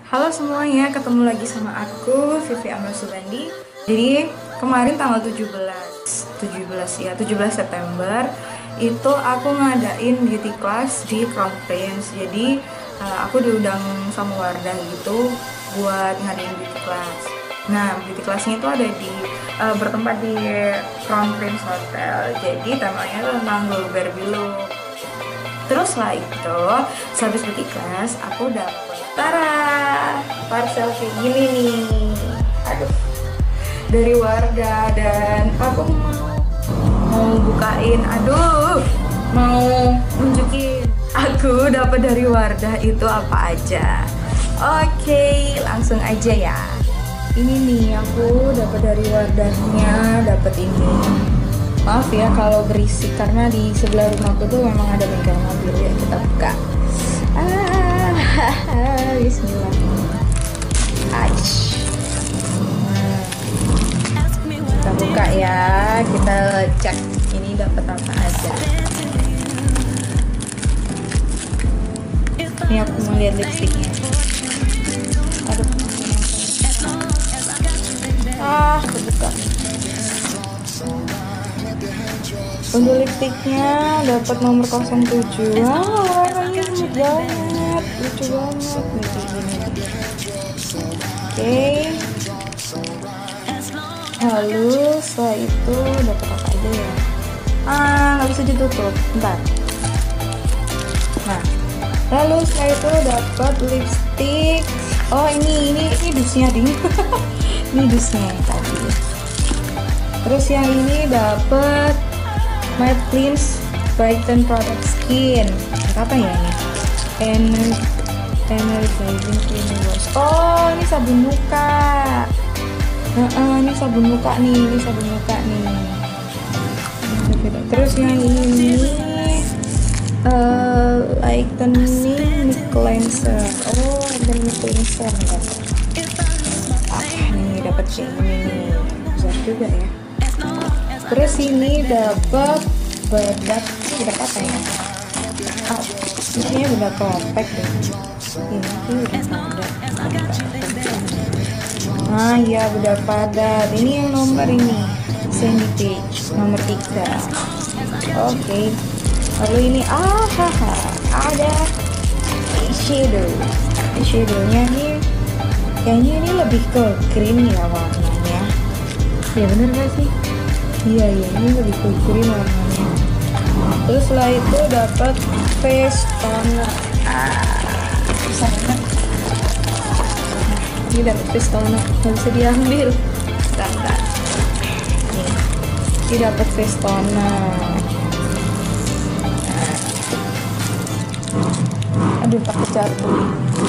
Halo semuanya, ketemu lagi sama aku Vivi Amal Subandi. Jadi kemarin tanggal 17 September itu aku ngadain beauty class di Crown Prince. Jadi aku diundang sama Wardah gitu buat ngadain beauty class. Nah, beauty classnya itu ada di bertempat di Crown Prince Hotel. Jadi temanya tentang Barbie look. Terus lah itu, sehabis beauty class, aku dapet parcel kayak gini nih. Aduh, dari Wardah, dan aku mau bukain. Aduh, mau nunjukin aku dapat dari Wardah itu apa aja. Oke, langsung aja ya. Ini nih aku dapat dari Wardahnya, dapat ini. Maaf ya kalau berisik karena di sebelah rumahku tuh memang ada bengkel mobil ya. Kita buka. Bismillah. Kita buka ya. Kita cek ini dapat apa aja. Ini aku mau lihat lipstiknya. Aduh. Kebuka. Untuk lipstiknya dapat nomor 07. Warnanya imut banget, lucu banget nih gini. Oke. Lalu setelah itu dapat apa aja ya? Nggak bisa ditutup. Bentar. Nah, lalu setelah itu dapat lipstik. Oh ini dusnya ding. Ini dusnya tadi. Terus yang ini dapat Matte Cleanse Brighten Product Skin. Apa ya ini? Energizing Cleaning Wash. Oh, ini sabun muka. Ini sabun muka nih. Terus yang ini lightening cleanser. Oh, lightening cleanser. Nih dapat kayak ini nih. Besar juga ya. Terus ini dapat bedak apa ya? Ini bedak compact deh. Ini bedak padat. Ya bedak padat. Ini yang nomor ini Sandy Beach nomor 3. Oke. Lalu ini ada eyeshadow. Eyeshadownya nih kayaknya ini lebih ke green ya warnanya. Ya bener gak sih? Iya ini lebih ke green warnanya. Terus setelah itu dapat face toner. Besar banget. Ini dapat face toner, nggak bisa diambil. Bentar. Ini dapat face toner. Aduh, takut jatuh.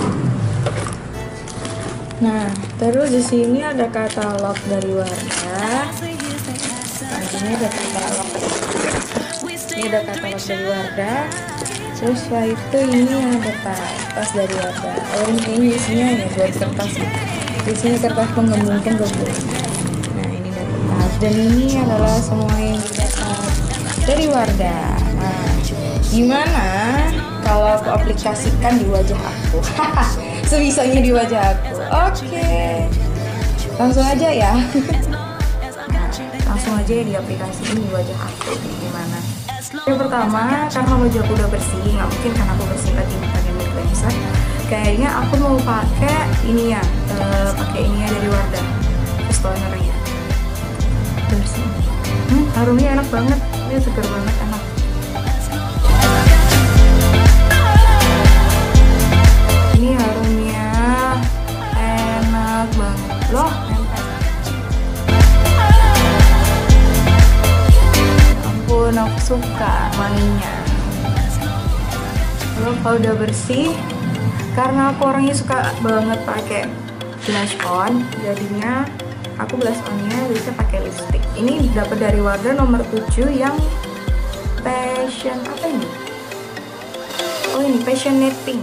Nah, terus di sini ada katalog dari Wardah. Ini ada katalog. Ini ada katalog dari Wardah. Terus setelah itu ini ada tas dari Wardah. Ini isinya ya buat kertas. Di sini kertas pengemungkin gue. Nah, ini dapat tas. Dan ini adalah semua yang didapat dari Wardah. Nah, gimana kalau aku aplikasikan di wajah aku? Sebisanya di wajah aku. Oke. Langsung aja ya. Langsung aja ya diaplikasiin di wajah aku. Gimana? Yang pertama, karena wajah aku udah bersih, nggak mungkin kan aku bersih lagi pakai lip cleanser. Kayaknya aku mau pakai ini ya, pakai ini ya dari Wardah, face tonernya. Bersih. Harumnya enak banget, ini segar banget, enak. Ini harumnya enak banget loh, nempel. Ampun, aku suka wanginya. Lalu kalau udah bersih, karena aku orangnya suka banget pakai blush on, jadinya aku blush onnya bisa pakai lipstick. Ini dapat dari Wardah nomor 7 yang passion apa ini? Oh ini passionate pink.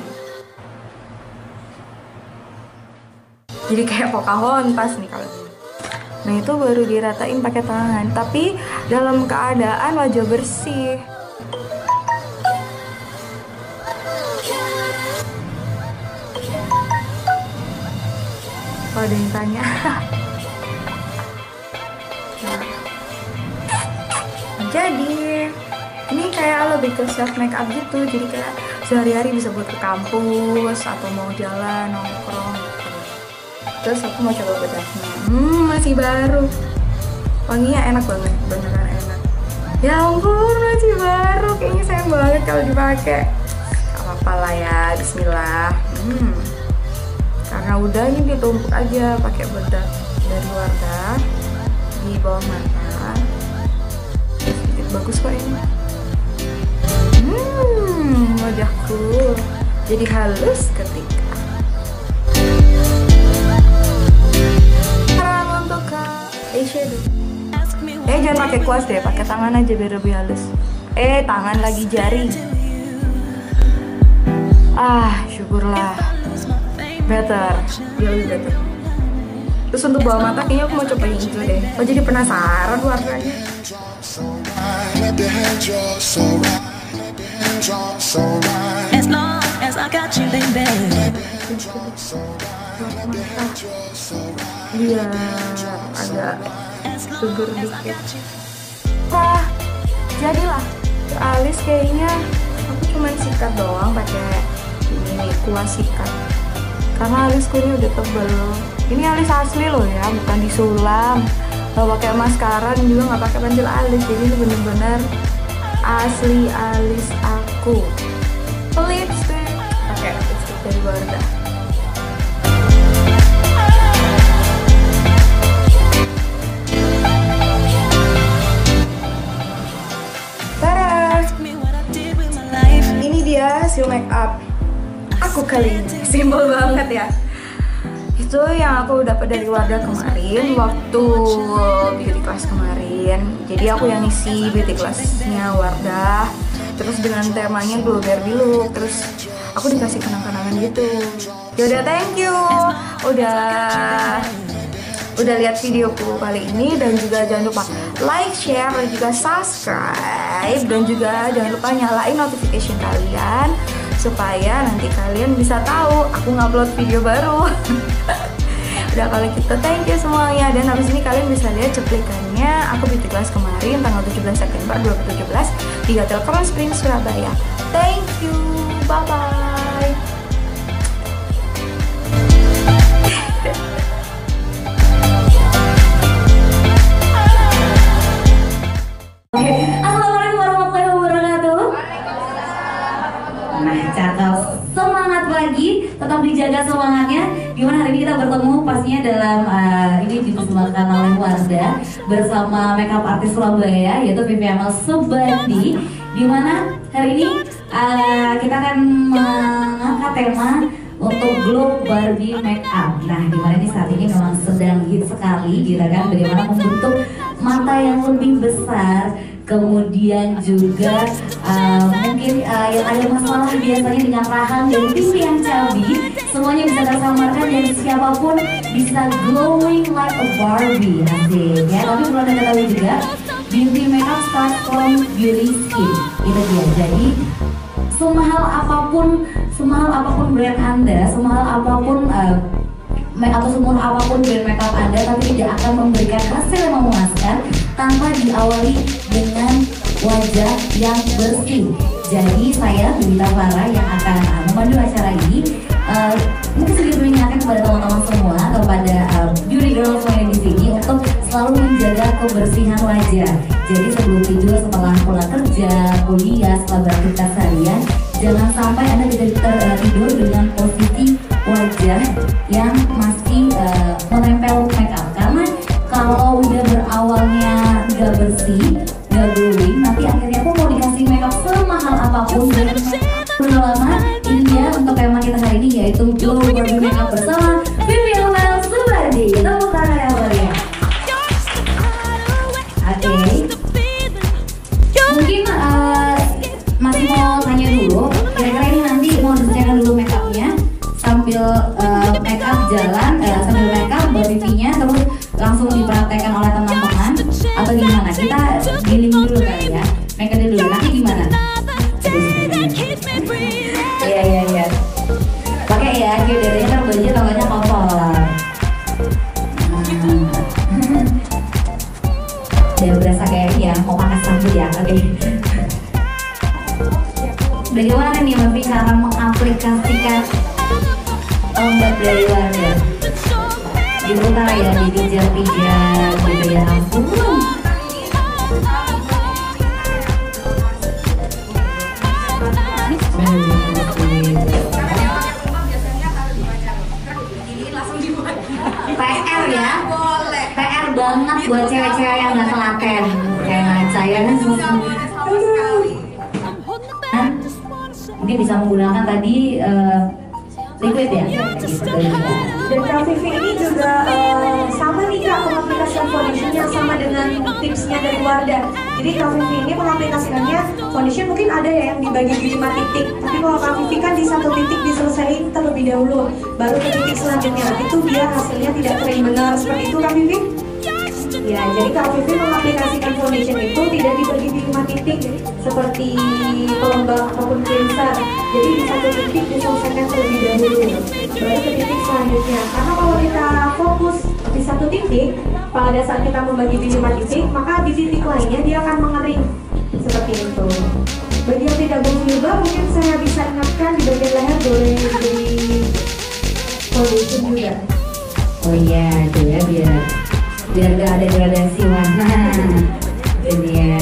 Jadi kayak Pocahontas nih kalau ini. Nah itu baru diratain pakai tangan, tapi dalam keadaan wajah bersih. kalau ada yang tanya. Nah, jadi ini kayak lebih ke self make up gitu, jadi kayak sehari-hari bisa buat ke kampus atau mau jalan nongkrong gitu. Terus aku mau coba bedaknya, masih baru, wanginya enak banget, beneran enak. Ya ampun, masih baru, kayaknya sayang banget kalau dipakai. Gak apa-apa lah ya, bismillah. Karena udah ini ditumpuk aja pakai bedak dari Wardah di bawah mata. Sedikit bagus kok ini. Wajahku jadi halus ketika sekarang untuk eyeshadow. Jangan pakai kuas deh, pakai tangan aja biar lebih halus. Tangan lagi jari. Syukurlah, better, dia lebih better. Terus untuk bawah mata kayaknya aku mau coba yang hijau deh. Jadi penasaran warnanya. As long as I got you, baby. Biar agak seger dikit. Jadilah alis kayaknya aku cuma sikat doang pakai ini kuas sikat. Karena alisku ini udah tebel. Ini alis asli loh ya, bukan disulam. Gak pakai maskara dan juga nggak pakai pensil alis. Jadi ini bener-bener asli alis aku. Lipstick, pakai lipstick dari Wardah. Tada! Ini dia hasil make up aku kali ini. Simpel banget ya. Itu yang aku dapat dari Wardah kemarin waktu beauty class kemarin. Jadi aku yang isi beauty classnya Wardah, terus dengan temanya glowberry look, terus aku dikasih kenang-kenangan gitu. Yaudah, thank you udah lihat videoku kali ini, dan juga jangan lupa like, share, dan juga subscribe, dan juga jangan lupa nyalain notification kalian supaya nanti kalian bisa tahu aku ngupload video baru. Udah, kalau gitu thank you semuanya, dan habis ini kalian bisa lihat cuplikannya aku beauty class kemarin tanggal 17 September 2017 di Hotel Crown Springs Surabaya. Thank you, bye bye. Assalamualaikum warahmatullahi wabarakatuh. Nah, cakep. Semangat lagi, tetap dijaga semangatnya. Gimana hari ini kita bertemu pastinya dalam ini dipersembahkan oleh Wardah bersama makeup artis Surabaya, yaitu Vivi Amal Subandi. Dimana hari ini kita akan mengangkat tema untuk Glow Barbie Makeup. Nah, dimana ini saat ini memang sedang hit sekali, gitu kan? Bagaimana membentuk mata yang lebih besar, kemudian juga mungkin yang ada masalah biasanya dengan rahang dan pipi yang cabi, semuanya bisa tersamarkan dan siapapun bisa glowing like a Barbie. Asik ya. Tapi perlu Anda ketahui juga, beauty makeup starts from beauty skin. Itu dia. Jadi semahal apapun brand Anda, semahal apapun atau semurah apapun brand makeup Anda, tapi tidak akan memberikan hasil yang memuaskan tanpa diawali dengan wajah yang bersih. Jadi saya Bibita Farah yang akan memandu acara ini, mungkin sedikit mengingatkan kepada teman-teman semua, kepada beauty girls semuanya di sini untuk selalu menjaga kebersihan wajah. Jadi sebelum tidur, setelah pulang kerja, kuliah, setelah beraktivitas harian, jangan sampai Anda tidak tertidur dengan posisi wajah yang masih menempel makeup. Karena kalau udah berawalnya nggak bersih, nggak glowing, nanti akhirnya aku mau dikasih makeup semahal apapun dan udah lama. Ini dia untuk tema kita hari ini, yaitu Glow Barbie Makeup bersama Vivi Amal Subandi. Tepuk tangan yang meriah. Oke. Mungkin masih mau tanya dulu, kira-kira ini nanti mau disesuaikan dulu makeupnya sambil makeup jalan, sambil makeup Barbie-nya terus langsung dipraktekkan oleh teman-teman atau gimana? Kita giling dulu kali ya, makeup dulu. Nanti gimana? Iya. Pakai ya, kira-kira kan bajunya tangannya kotor. Oke. Bagaimana nih Mbak Pri cara mengaplikasikan pelembab dari Wardah di utara ya, di pijat-pijat gitu ya, ampun. PR ya, PR banget buat cewek-cewek yang nggak telaten kayak saya kan mungkin bisa menggunakan tadi liquid ya. Dan Kak Vivi ini juga sama nih Kak, mengaplikasikan foundation yang sama dengan tipsnya dari Wardah. Jadi Kak Vivi ini mengaplikasikannya foundation mungkin ada ya yang dibagi di 5 titik, tapi kalau Kak Vivi kan di 1 titik diselesaikan terlebih dahulu, baru ke titik selanjutnya itu dia hasilnya tidak kering benar, seperti itu Kak Vivi? Ya, jadi Kak Vivi mengaplikasikan foundation itu tidak dibagi di 5 titik seperti pelembab ataupun cleanser. Jadi di 1 titik diselesaikan terlebih dahulu, baru ke titik selanjutnya. Karena kalau kita fokus di 1 titik, pada saat kita membagi di 5 titik, maka di titik lainnya dia akan mengering seperti itu. Bagi yang tidak berjilbab, mungkin saya bisa ingatkan di bagian leher boleh diberi foundation juga. Oh iya, itu ya biar gak ada gradasi warna. Ini ya.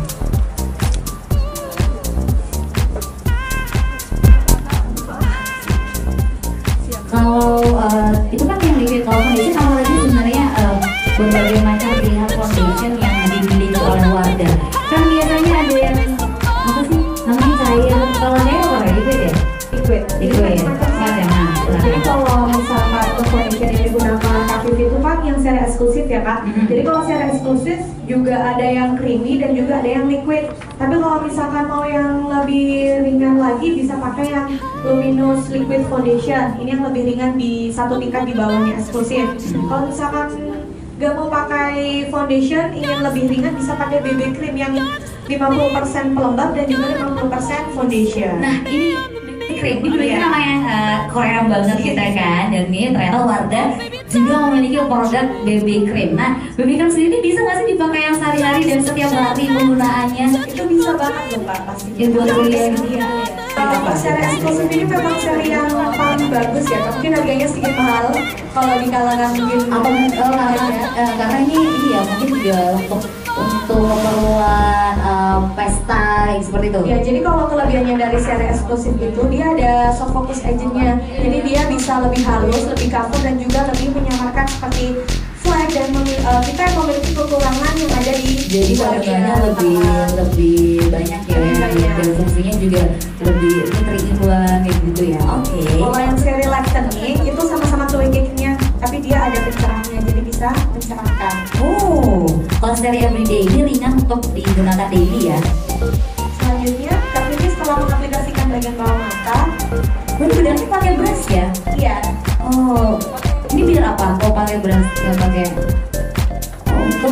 Kalau itu kan yang liquid, kalau foundation sama lagi sebenarnya berbagai macam pilihan foundation yang dimiliki oleh Wardah. Kan biasanya ada yang apa sih namanya cair, kalau saya apa ya liquid ya? Liquid Ya. Macam. Jadi kalau misalkan untuk foundation yang digunakan Kak Vivi itu kan yang seri eksklusif ya Kak. Jadi kalau seri eksklusif juga ada yang creamy dan juga ada yang liquid. Tapi kalau misalkan mau yang lebih ringan lagi bisa pakai yang luminous liquid foundation. Ini yang lebih ringan di 1 tingkat di bawahnya eksklusif. Kalau misalkan gak mau pakai foundation, ingin lebih ringan bisa pakai BB cream yang 50% pelembab dan juga 50% foundation. Nah ini cream, ini berarti namanya Korea banget kita kan. Dan ini ternyata Wardah juga memiliki produk BB cream. Nah BB cream sendiri bisa nggak sih dipakai yang sehari-hari dan setiap hari penggunaannya? Itu bisa banget loh Pak, pasti. Ya buat kuliah. Seri eksklusif ini memang seri yang paling bagus ya. Mungkin harganya sedikit mahal kalau di kalangan mungkin karena ini ya mungkin juga untuk keperluan pesta seperti itu. Ya, jadi kalau kelebihannya dari seri eksklusif itu dia ada soft focus agentnya. Jadi dia bisa lebih halus, lebih cover dan juga lebih menyamarkan seperti flag dan kita yang memiliki kekurangan yang ada di jadi bagiannya lebih banyak ya, dan fungsinya juga lebih teringuan gitu ya. Oke. Kalau yang seri lightening itu sama-sama clay cake-nya, tapi dia ada pencerahannya jadi bisa mencerahkan. Oh, kalau seri everyday ini ringan untuk digunakan daily ya. Selanjutnya, Kak Vivi setelah mengaplikasikan bagian bawah mata, berarti pakai brush ya? iya. Oh, ini biar apa? Kok pakai brush nggak pakai? Oh, untuk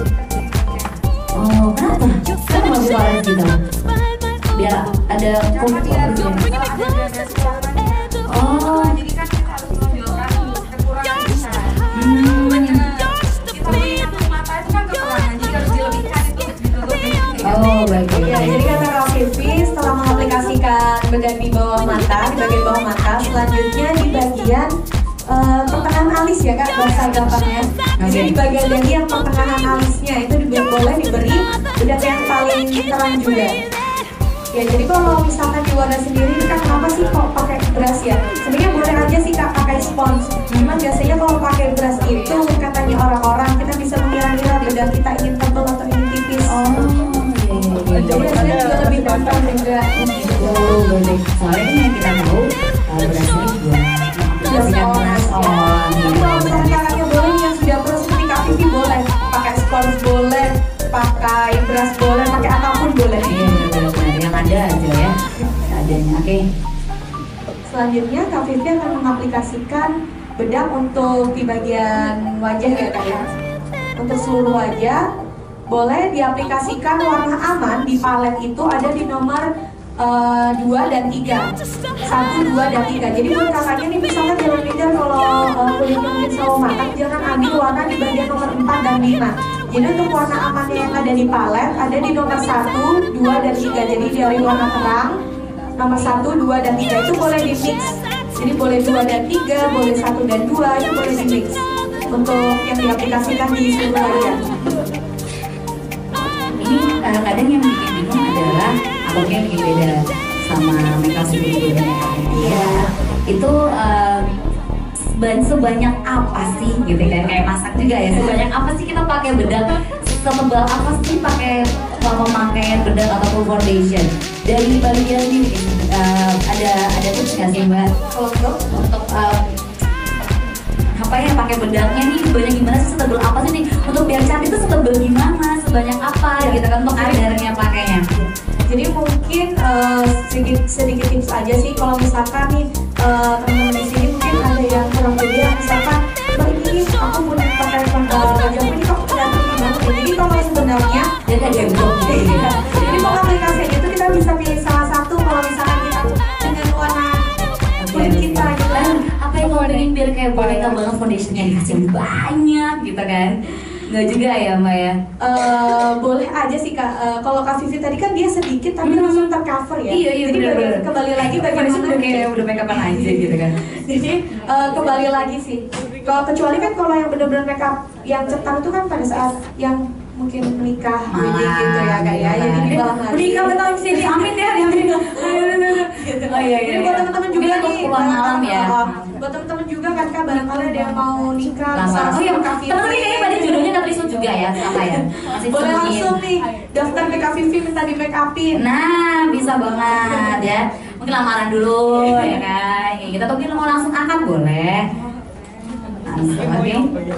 kenapa? Kan nggak bisa orange gitu. Biar ada kumpul. Oh, Jadi kan kita harus menonjolkan kekurangan kita. Mata itu kan kekurangan, jadi harus dilebihkan itu ditutupin. oh baik. Ya, jadi kata Kak Vivi setelah mengaplikasikan bedah di bawah mata, di bagian bawah mata, selanjutnya di bagian pertengahan alis ya Kak, bahasa gampangnya. Jadi di bagian dahi yang pertengahan alisnya itu boleh diberi bedah yang paling terang juga. Ya, jadi kalau misalkan di Wardah sendiri kan kenapa sih kok pakai brush ya? Sebenarnya boleh aja sih Kak pakai spons. Cuman biasanya kalau pakai brush itu katanya orang-orang kita bisa mengira-ngira bedah kita ingin tebal atau ingin tipis. Jadi hasilnya juga lebih gampang juga. Oh, boleh. Soalnya kan yang kita tahu brush ini juga mengaplikasikan brush on. Kalau misalkan kakaknya boleh yang sudah pro seperti Kak Vivi boleh pakai spons, boleh pakai brush, boleh pakai apapun boleh. Iya benar-benar yang ada aja ya. Adanya. Oke. Selanjutnya Kak Vivi akan mengaplikasikan bedak untuk di bagian wajah ya Kak ya. Untuk seluruh wajah boleh diaplikasikan warna aman di palet itu ada di nomor 2 dan 3. 1, 2, dan 3. Jadi buat kakaknya nih misalnya jangan minder kalau kulitnya mungkin selalu matang, jangan ambil warna di bagian nomor 4 dan 5. Jadi untuk warna amannya yang ada di palet ada di nomor 1, 2, dan 3. Jadi dari warna terang nomor 1, 2, dan 3 itu boleh di mix. Jadi boleh 2 dan 3, boleh 1 dan 2, itu boleh di mix untuk yang diaplikasikan di seluruh area. Ini kadang yang bikin bingung adalah apakah yang bikin beda sama makeup sebelumnya. Iya. Itu sebanyak apa sih gitu kan, kayak masak juga ya, sebanyak apa sih kita pakai bedak, setebal apa sih pakai pemakaian bedak ataupun foundation. Dari Mbak Lydia sendiri ada tips nggak sih Mbak untuk apa ya, pakai bedaknya nih sebanyak gimana sih, setebal apa sih nih untuk biar cantik itu, setebal gimana, sebanyak apa gitu kan untuk kadarnya pakainya. Jadi mungkin sedikit tips aja sih, kalau misalkan nih teman-teman di sini mungkin ada yang kurang pede, misalkan Mbak ini aku punya pakai baju ini kok kelihatan gimana. Jadi kalau sebenarnya jadi mau aplikasinya itu kita bisa pilih salah satu kalau misalkan kita dengan warna kulit kita gitu kan. Apa yang mau pengen biar kayak boneka banget, foundationnya dikasih banyak gitu kan? Nggak juga ya Mbak ya? Boleh aja sih Kak. Kalau Kak Vivi tadi kan dia sedikit tapi langsung tercover ya. Iya, jadi bener. kembali lagi bagaimana udah kayak udah make upan aja gitu kan. Jadi kembali lagi sih. Kalau kecuali kan kalau yang benar-benar makeup yang cetar itu kan pada saat yang mungkin menikah, wedding gitu ya Kak ya. Jadi di bawah lagi. Menikah betul sini, amin ya, amin. Oh iya. Jadi buat teman-teman juga untuk nih, pulang malam ya. Buat teman-teman juga kan Kak, barangkali ada yang mau nikah, Oh iya, Kak Vivi. teman-teman kayaknya pada jodohnya Kak Trisut juga ya, apa ya? Masih Boleh sembunyiin. langsung nih daftar ke Kak Vivi minta di make upin. Nah, bisa banget ya. Mungkin lamaran dulu ya kan. Ya, kita tuh mungkin mau langsung akad boleh. Langsung, oke.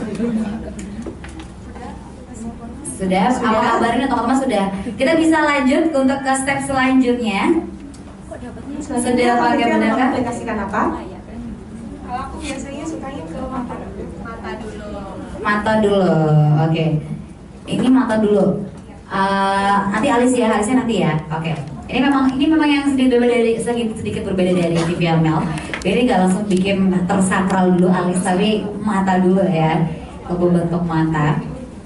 Sudah, apa kabarnya teman-teman sudah? Kita bisa lanjut untuk ke step selanjutnya. Sudah pakai bedak kan? Aplikasikan apa? Kalau aku biasanya sukanya ke mata dulu. Mata dulu, oke. Ini mata dulu. Nanti Alisnya nanti ya. Oke. Ini memang yang sedikit berbeda dari TV Amel. Jadi nggak langsung bikin tersakral dulu alis, tapi mata dulu ya. Untuk bentuk mata.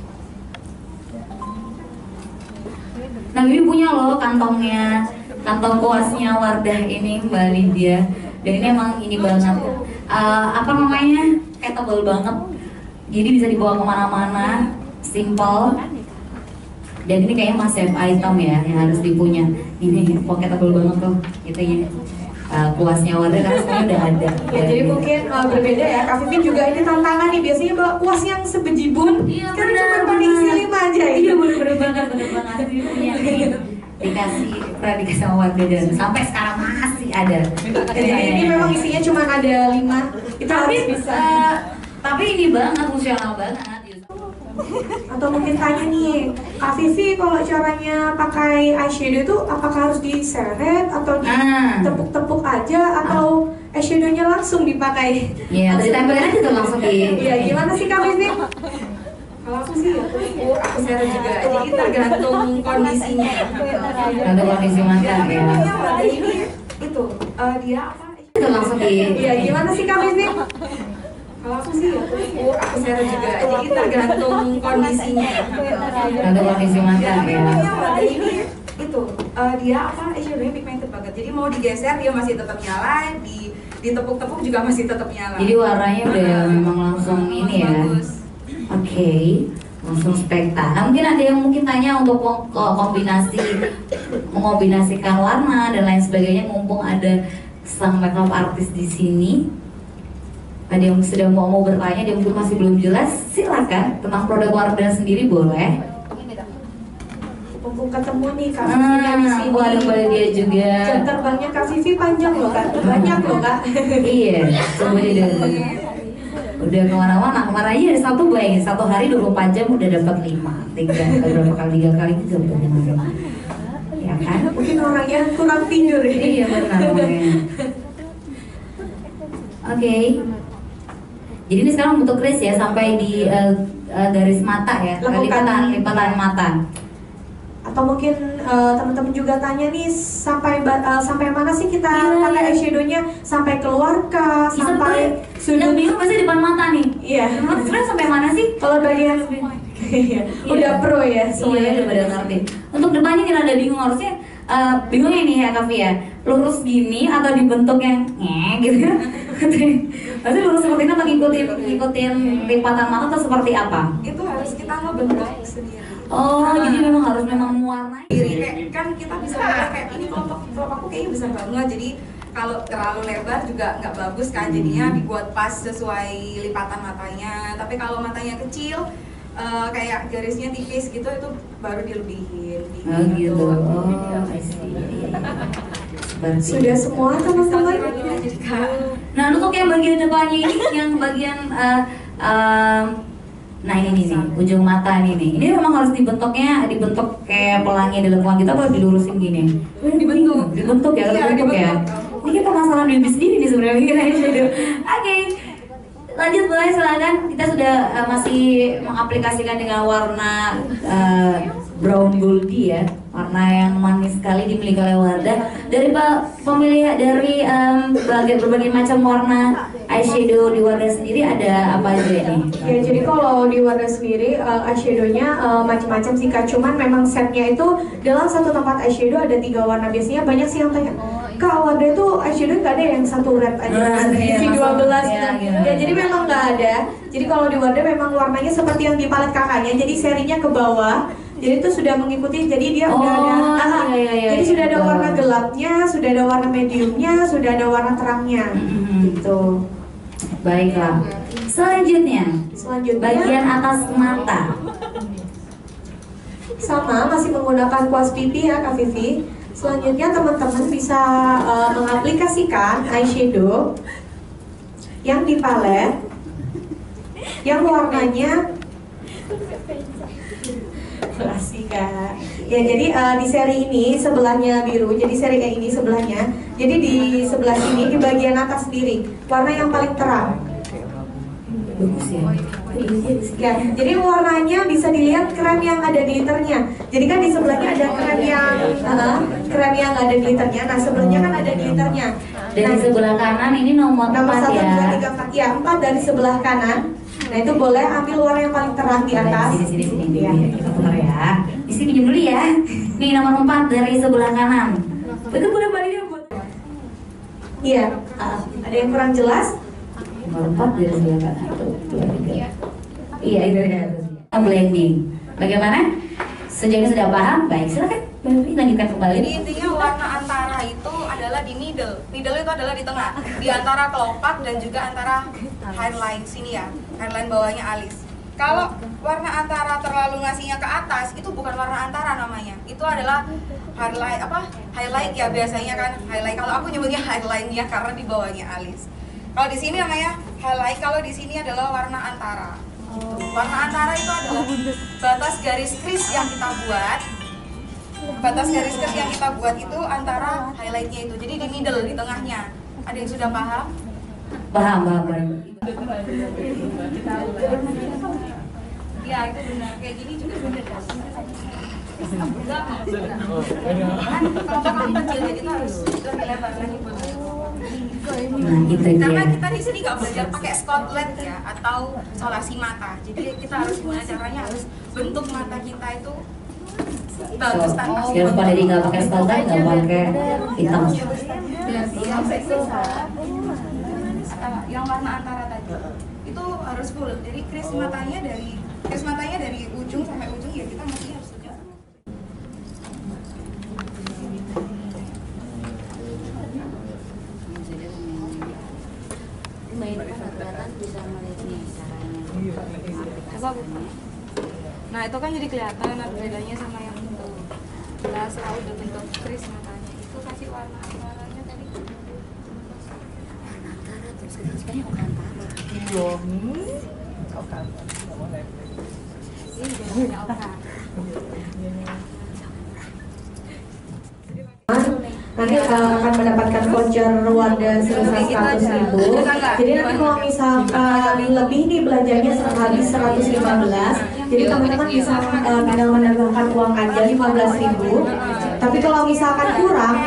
Nah, Bibi punya loh kantongnya, kantong kuasnya Wardah ini Mbak Lydia. Dan ini emang ini banget, apa namanya, kayak tebal banget. Jadi bisa dibawa kemana-mana, simple. Dan ini kayaknya must have item ya, yang harus dipunya. Ini pocket tebal banget tuh, gitu ya. Kuasnya Wardah kan semuanya udah ada. Ya, jadi mungkin berbeda ya. Kak Vivi juga ini tantangan nih, biasanya bawa kuas yang sebejibun. Iya, sekarang bener cuma pakai isi 5 aja ya. Iya, bener banget. Punya ini pernah dikasih sama Wardah dan sampai sekarang masih ada. Jadi ini memang isinya cuma ada 5. Itu harus bisa. Tapi ini banget, fungsional banget. Atau mungkin tanya nih, Kak Vivi kalau caranya pakai eyeshadow itu apakah harus diseret atau ditepuk-tepuk aja atau eyeshadownya langsung dipakai? Iya, ditempelin aja tuh langsung di. Iya, gimana sih Kak Vivi? Kalau aku sih ya aku share juga, jadi tergantung kondisinya. Tergantung kondisi mata ya. Ini itu dia apa? Itu langsung di. Iya, gimana sih Kak Vivi? Kalau aku sih ya aku share juga, jadi tergantung kondisinya. Tergantung kondisi mata ya. Ini itu dia apa? Eyeshadownya pigmented banget, jadi mau digeser dia masih tetap nyala, ditepuk-tepuk juga masih tetap nyala. Jadi warnanya udah memang langsung ini ya. Bagus. Oke, langsung spekta. Nah, mungkin ada yang mungkin tanya untuk mengombinasikan warna dan lain sebagainya. Mumpung ada sang makeup artist di sini, ada yang sedang mau bertanya, dia mungkin masih belum jelas. Silakan tentang produk Wardah sendiri boleh. Mumpung ketemu nih Kak Vivi di sini. Ada dia juga. Jam terbangnya Kak Vivi panjang loh Kak, banyak loh Kak. Iya, semuanya udah kemana-mana. Kemarin aja ada satu, bayangin satu hari 24 jam udah dapat 5. Berapa kali, 3 kali itu dapat 5. Ya kan? Mungkin orangnya kurang tidur ya. Iya benar. Oke. Jadi ini sekarang bentuk kris ya, sampai di garis mata ya, lipatan mata. Atau mungkin teman-teman juga tanya nih sampai mana sih kita pakai eyeshadownya, sampai keluar kah, sampai yang bingung pasti depan mata nih. Iya. Sebenarnya sampai mana sih? Kalau bagian Iya, udah pro ya Iya, semuanya. udah pada ngerti. Untuk depannya nih rada bingung harusnya bingungnya nih ya Kavi ya. Lurus gini atau dibentuk yang gitu ya. Maksudnya lurus seperti ini atau ngikutin lipatan mata atau seperti apa? Itu harus kita ngebentuk sendiri. Oh, jadi memang harus mewarnai. Kayak kan kita bisa bilang kayak ini kelompok aku kayaknya besar banget, jadi kalau terlalu lebar juga nggak bagus kan, jadinya dibuat pas sesuai lipatan matanya. Tapi kalau matanya kecil kayak garisnya tipis gitu, itu baru dilebihin. Oh gitu. Oh, I see. Berarti. Sudah semua teman-teman. Nah, untuk yang bagian depannya ini, yang bagian nah ini nih, ujung mata nih. Ini memang harus dibentuk kayak pelangi dalam gitu atau dilurusin gini? Dibentuk ya, Iya, dibentuk ya. Ini kita masalah diri sendiri nih sebenarnya bikin eyeshadow. Oke, lanjut boleh silakan. Kita sudah masih mengaplikasikan dengan warna brown goldy ya, warna yang manis sekali dimiliki oleh Wardah. Dari pemilihan dari berbagai macam warna eyeshadow di Wardah sendiri ada apa aja ini? Ya, jadi kalau di Wardah sendiri eyeshadownya macam-macam sih Kak. Cuman memang setnya itu dalam satu tempat eyeshadow ada 3 warna. Biasanya banyak sih yang tanya, Kak, Wardah itu eyeshadow nggak ada yang satu red aja, V12 gitu. Ya, jadi memang nggak ada. Jadi kalau di Wardah memang warnanya seperti yang di palet kakaknya. Jadi serinya ke bawah. Jadi itu sudah mengikuti, jadi dia udah ada, jadi sudah ada warna gelapnya, sudah ada warna mediumnya, sudah ada warna terangnya, gitu. Baiklah. Selanjutnya bagian atas mata. Sama, masih menggunakan kuas pipi ya Kak Vivi. Selanjutnya teman-teman bisa mengaplikasikan eyeshadow yang di palet, yang warnanya Makasih Kak. Ya, jadi di seri ini sebelahnya biru, jadi seri kayak ini sebelahnya. Jadi di sebelah sini di bagian atas sendiri warna yang paling terang. Bagus ya. Ya, jadi warnanya bisa dilihat krem yang ada glitternya. Jadi kan di sebelahnya ada krem yang ada glitternya. Nah, sebelahnya kan ada glitternya. Dari sebelah kanan ini nomor 4 Nomor 1, ya. 2, 3, 4. Ya, 4 dari sebelah kanan. Nah, itu boleh ambil warna yang paling terang di atas. Sini. Ya. Kita putar ya. Di sini pinjam dulu ya. Nih nomor 4 dari sebelah kanan. Itu boleh baliknya buat. Iya. Ada yang kurang jelas? Nomor 4 dari sebelah kanan. 1, 2, 3. Iya, itu ya. Blending. Bagaimana? Sejauh ini sudah paham? Baik, silakan. Lanjutkan kembali. Jadi intinya warna antara itu adalah di middle. Middle itu adalah di tengah, di antara kelopak dan juga antara hairline sini ya, hairline bawahnya alis. Kalau warna antara terlalu ngasihnya ke atas, itu bukan warna antara namanya. Itu adalah highlight highlight ya biasanya kan highlight. Kalau aku nyebutnya highline ya karena di bawahnya alis. Kalau di sini namanya highlight. Kalau di sini adalah warna antara. Gitu. Warna antara itu adalah batas garis kris yang kita buat. Batas garis kris yang kita buat itu antara highlightnya itu. Jadi di middle, di tengahnya. Ada yang sudah paham? Paham. Ya, itu benar. Kayak gini juga benar. Kan kelompok aku kecil, jadi kita harus lebih lebar lagi buat. Nah, itu dia. Karena kita di sini nggak belajar pakai spotlight ya atau isolasi mata. Jadi kita harus gimana caranya harus bentuk mata kita itu bagus tanpa Jangan lupa jadi nggak pakai spotlight, nggak pakai hitam. Yang warna antara tadi itu harus full. Jadi kris matanya dari ujung sampai ujung ya kita masih harus tegak. Nah itu kan jadi kelihatan bedanya sama yang bentuk jelas kalau udah bentuk kris matanya itu kasih warna warnanya tadi. Nanti akan mendapatkan voucher Wardah sebesar 100.000. Jadi nanti kalau misalkan lebih nih belanjanya habis 115, jadi teman-teman bisa tinggal menambahkan uang aja 15.000. Tapi kalau misalkan kurang, misalkan teman-teman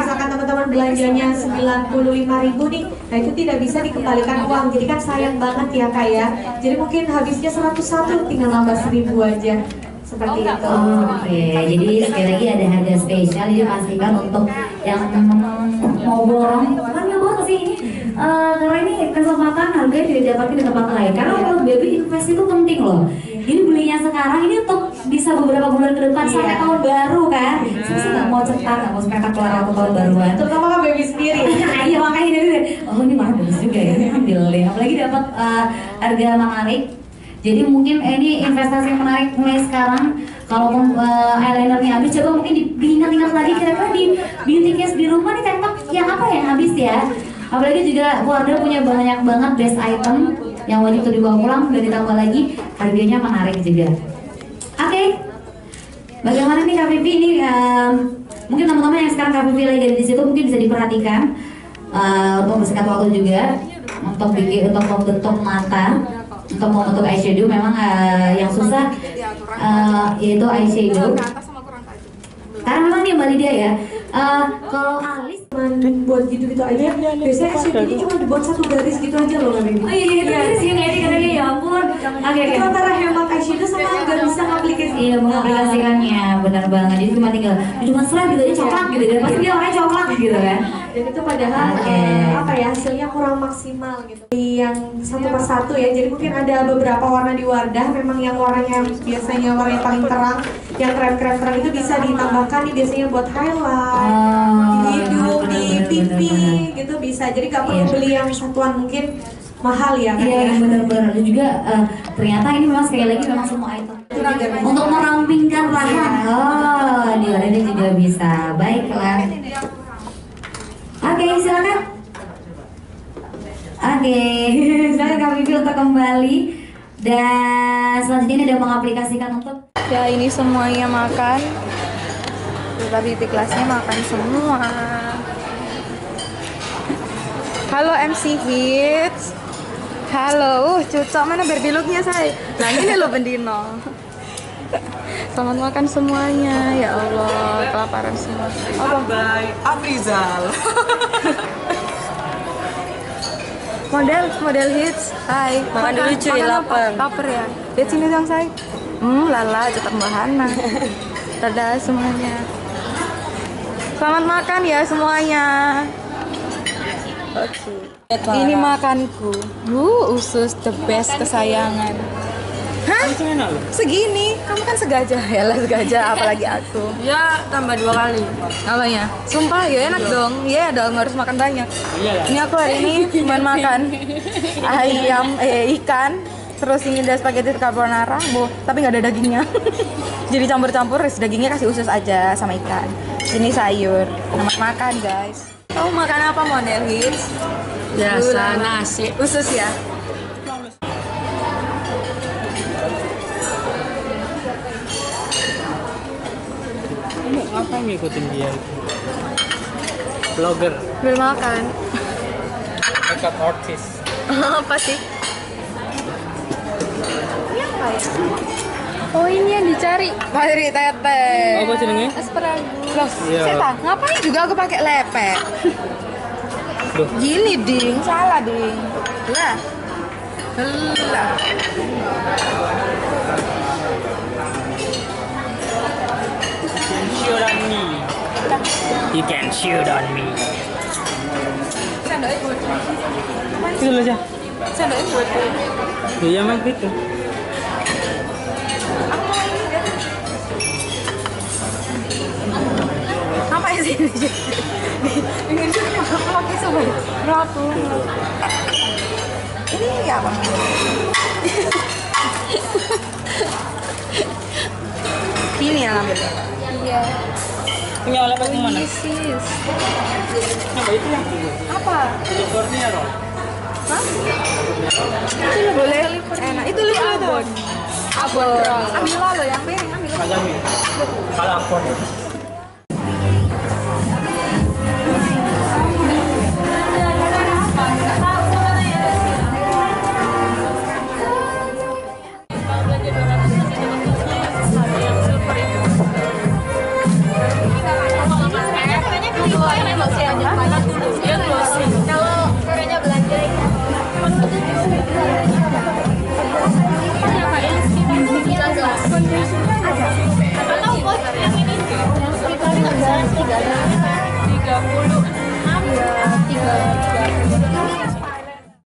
teman-teman belanjanya 95.000 nih, nah itu tidak bisa dikembalikan uang. Jadi kan sayang banget ya Kak ya. Jadi mungkin habisnya 101 tinggal nambah 1.000 aja. Seperti itu. Oke, jadi sekali lagi ada harga spesial ini pastikan untuk yang mau borong, bukan nggak borong sih ini, karena ini kesempatan harganya tidak didapatkan di tempat lain. Karena untuk baby invest itu penting loh. Ini belinya sekarang ini untuk bisa beberapa bulan ke depan sampai tahun baru kan. Saya nggak mau cetar, nggak mau spektakuler atau tahun baruan. Terutama kan baby sendiri. Iya makanya dari oh ini marah bagus juga ya, ambil deh. Apalagi dapat harga menarik. Jadi mungkin ini investasi yang menarik mulai sekarang. Kalaupun eyelinernya habis, coba mungkin diingat-ingat lagi kira-kira di beauty case di rumah nih tempat yang apa yang habis ya. Apalagi juga Wardah punya banyak banget best item yang wajib tuh dibawa pulang, dan ditambah lagi harganya menarik juga. Oke, bagaimana nih Kak Vivi ini? Mungkin teman-teman yang sekarang Kak Vivi lagi ada di situ mungkin bisa diperhatikan untuk bersekat waktu juga untuk bikin untuk membentuk mata. Untuk membentuk eyeshadow memang yang susah yaitu eyeshadow. Karena memang nih Mbak Lydia ya, kalau alis buat gitu-gitu aja, biasanya eyeshadow-nya cuma dibuat satu garis gitu aja loh Mbak Bibi. oh iya garis yang edit ya ampun. Oke. Itu antara hemat eyeshadow sama nggak bisa ngaplikasi. Iya mengaplikasikannya benar banget. Jadi cuma tinggal cuma serap gitu aja coklat gitu dan pasti dia orangnya coklat gitu kan. Dan itu padahal apa ya, hasilnya kurang maksimal gitu. Yang satu persatu ya, jadi mungkin ada beberapa warna di Wardah, memang yang warnanya biasanya warna yang paling terang, yang krem-krem terang itu bisa ditambahkan nih biasanya buat highlight, di hidung, di pipi gitu bisa. Jadi gak perlu beli yang satuan mungkin mahal ya kan. Iya benar-benar. Dan juga ternyata ini memang sekali lagi memang semua item untuk merampingkan rahang. Oh di ini juga bisa. Baiklah. Oke silakan. Oke, silakan Kak Vivi untuk kembali. Dan selanjutnya ini ada mengaplikasikan untuk Ya ini semuanya makan. Kita beauty kelasnya makan semua. Halo MC Hits. Halo, cocok mana berbiluknya saya. Nah ini lo bendino. Selamat makan semuanya. Ya Allah, kelaparan semua. Apa? Bye, Afrizal. Model hits. Hai. Makan dulu cuy, lapar. Lapar ya. Lihat sini dong say. Lala, cetak bahana. Dadah semuanya. Selamat makan ya semuanya. Oke. Ini makanku. Usus the best kesayangan. Hah? Segini? Kamu kan segajah ya lah segajah, apalagi aku. Ya, tambah 2 kali. Apanya? Sumpah ya enak dong. Iya dong, harus makan banyak. Ini aku hari ini cuma makan ayam, ikan, terus ini ada spaghetti carbonara, tapi nggak ada dagingnya. Jadi campur-campur, dagingnya kasih usus aja sama ikan. Ini sayur. Selamat makan guys. Kamu makan apa model hits? Biasa nasi. Usus ya. Apa yang ngikutin dia itu? Vlogger, Belum makan. makeup artist. Apa sih? Ini apa ya? Oh ini yang dicari. Mari tete. Apa jenenge? Asparagus. Loh, Iya. Seta, ngapain juga aku pakai lepek? Duh. Gini ding, salah ding. Lah. Lah. Shoot on me. You can shoot on me. Sendoknya buat. Itu loh aja. Sendoknya buat. Iya mah gitu. Aku mau ini deh. Ngapain sih? Ingin aku pakai coba. Berapa? Ini apa? Ini yang ambil. Iya. Punya oleh pas mana? Sis. Apa itu yang itu? Apa? California roll. Hah? Itu boleh enak. Itu lu tuh. Abon. Ambil lo yang piring, ambil. Kalau aku